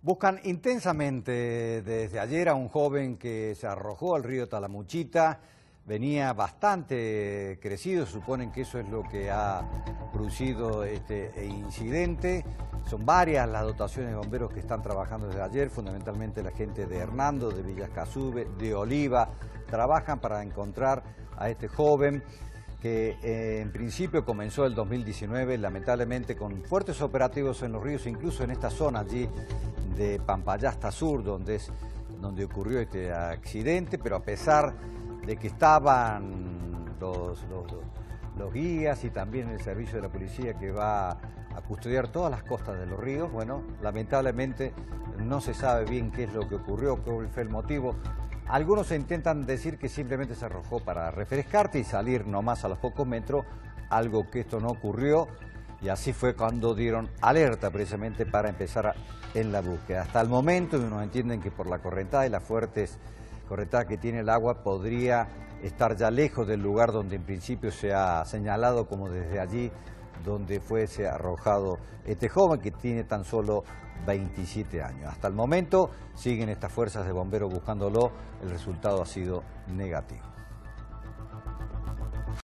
Buscan intensamente desde ayer a un joven que se arrojó al río Talamuchita. Venía bastante crecido, suponen que eso es lo que ha producido este incidente. Son varias las dotaciones de bomberos que están trabajando desde ayer, fundamentalmente la gente de Hernando, de Villascasube, de Oliva. Trabajan para encontrar a este joven que en principio comenzó el 2019, lamentablemente con fuertes operativos en los ríos, incluso en esta zona allí de Pampayasta Sur, donde ocurrió este accidente, pero a pesar de que estaban los guías y también el servicio de la policía que va a custodiar todas las costas de los ríos, bueno, lamentablemente no se sabe bien qué es lo que ocurrió, cuál fue el motivo. Algunos intentan decir que simplemente se arrojó para refrescarte y salir nomás a los pocos metros, algo que esto no ocurrió, y así fue cuando dieron alerta precisamente para empezar en la búsqueda. Hasta el momento unos entienden que por la correntada y las fuertes correntadas que tiene el agua podría estar ya lejos del lugar donde en principio se ha señalado como desde allí donde fuese arrojado este joven que tiene tan solo 27 años. Hasta el momento siguen estas fuerzas de bomberos buscándolo, el resultado ha sido negativo.